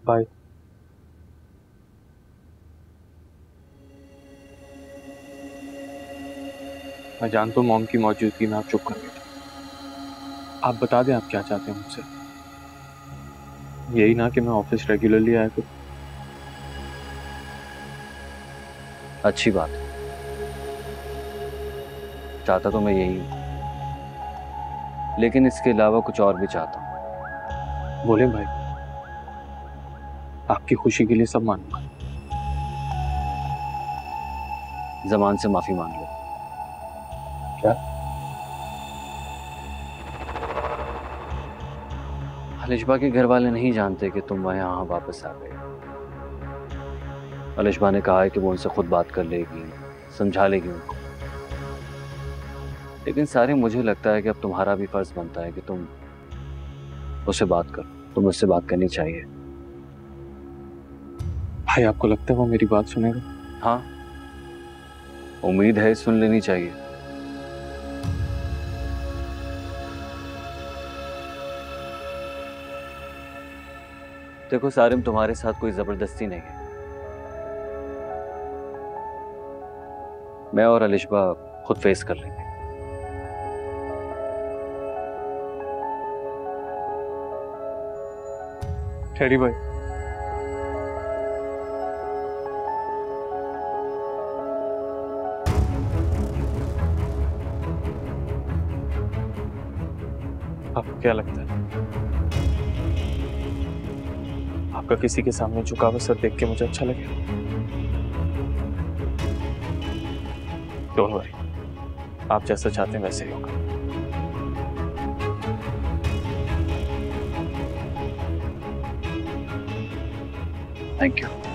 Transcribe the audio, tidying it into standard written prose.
Bye. मैं जानता हूँ मॉम की मौजूदगी में आप चुप कर बैठे। आप बता दें आप क्या चाहते हैं मुझसे। यही ना कि मैं ऑफिस रेगुलरली आया करूँ। अच्छी बात है, चाहता तो मैं यही हूं, लेकिन इसके अलावा कुछ और भी चाहता हूं। बोले भाई, आपकी खुशी के लिए सब मानूंगा। जमान से माफी मांग लो। क्या? अलिशबा के घर वाले नहीं जानते कि तुम वहां यहाँ वापस आ गए। अलिशबा ने कहा है कि वो उनसे खुद बात कर लेगी, समझा लेगी उनको। लेकिन सारे, मुझे लगता है कि अब तुम्हारा भी फर्ज बनता है कि तुम उससे बात करो। तुम उससे बात करनी चाहिए। भाई आपको लगता है वो मेरी बात सुनेगा? हाँ, उम्मीद है सुन लेनी चाहिए। देखो सारिम, तुम्हारे साथ कोई जबरदस्ती नहीं है। मैं और अलिशबा खुद फेस कर लेंगे। खैरी भाई, आपको क्या लगता है आपका किसी के सामने झुका हुआ सर देख के मुझे अच्छा लगेगा? डोंट वरी, आप जैसा चाहते हैं वैसे ही होगा। Thank you.